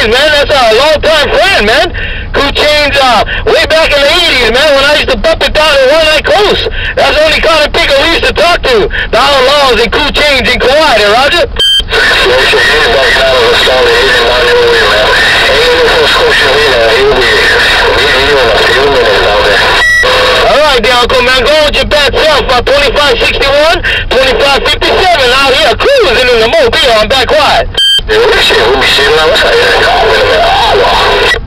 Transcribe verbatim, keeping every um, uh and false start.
Chainz, man. That's a long-time friend, man. Cool Chainz, uh, way back in the eighties, man, when I used to bump it down in One Night Coast. That's the only kind of people we used to talk to. The Outlaws and Cool Chainz and Kawhi there, Roger? Alright, there, Uncle, man. Go with your bad self. Uh, twenty-five sixty-one, twenty-five fifty-seven out here cruising in the Mobile. I'm back quiet.